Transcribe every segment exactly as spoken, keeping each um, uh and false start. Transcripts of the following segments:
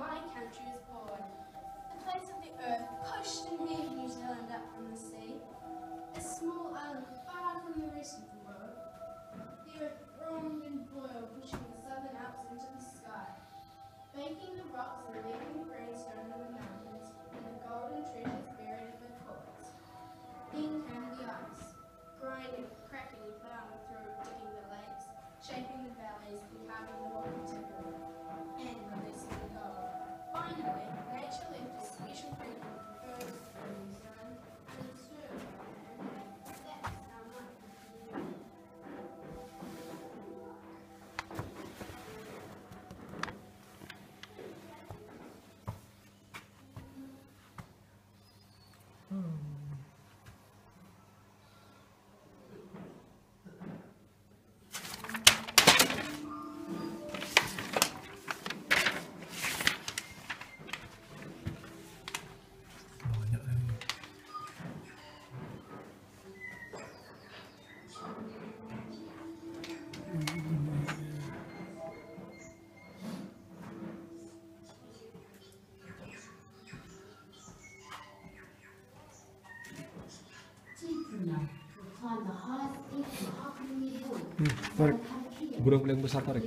my country was born. The place of the earth pushed and heaved New Zealand up from the sea. A small island far from the rest of the world. The earth groaned and boiled, pushing the southern Alps into the sky, baking the rocks and leaving the greenstone in the mountains, and the golden treasures buried in the courts. Then came the ice, grinding, cracking, plowing through, digging the lakes, shaping the valleys, and carving the rocky timber, and releasing the gold. Finally, nature left a special freedom for birds in New Zealand undisturbed by man. That's our life. Hmm, tarik. Burung paling besar tarik.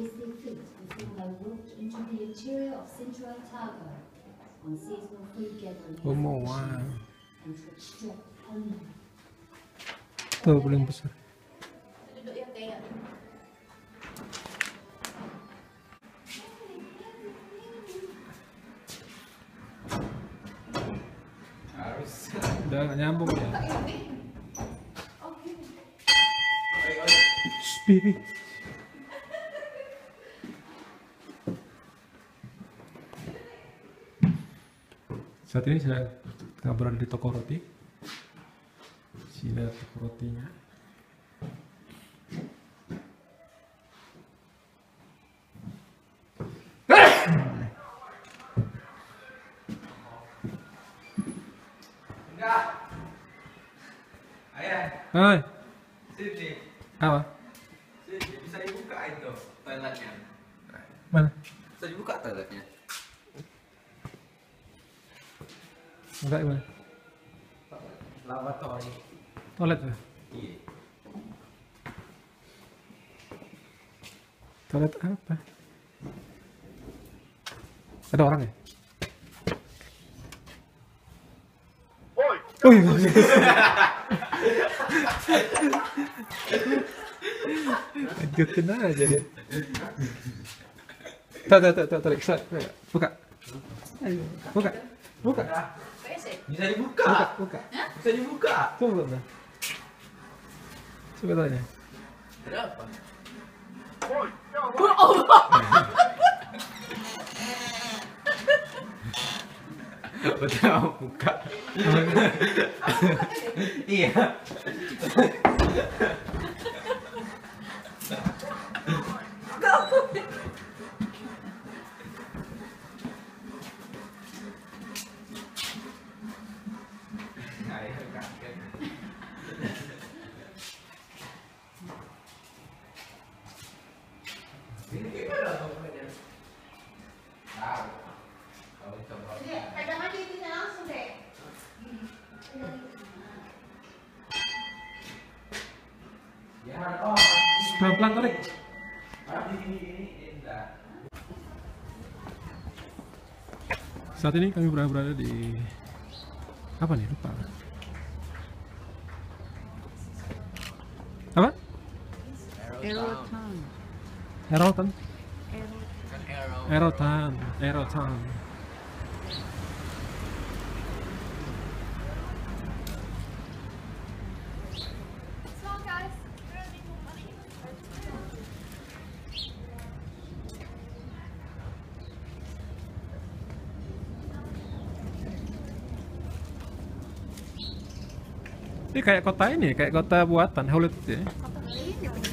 Oh mau tuh paling besar. Udah nggak nyambung ya. Spirit. Saat ini saya tengah berada di toko roti. Sini toko rotinya. Enggak. Ayah. Hai. Sini. Apa? Sini bisa dibuka itu toiletnya. Mana? Bisa dibuka toiletnya. Enggak gimana? Lavatory. Toilet ya? Iya. Toilet apa? Ada orang ya? Oi. Oh iya. Lanjutin aja deh. Tuh, tuh, tuh, tuh, tarik, buka. Buka. Buka. Bisa dibuka. Buka, buka. Bisa dibuka. Coba, Bang. Coba tanya. Ada apa? Betul buka. Iya. Ini gimana dokumennya? Tahu. Kalau coba. Pegang aja itunya langsung deh. Ya, oh. Pelan-pelan tarik. Tapi ini ini indah. Saat ini kami berada di apa nih? Lupa. Apa? Arrowtown. Arrowtown. Kan arrow. Arrowtown. Arrowtown. So guys, we're gonna make more money. Ini kayak kota ini, kayak kota buatan Hollywood ya. Kota ini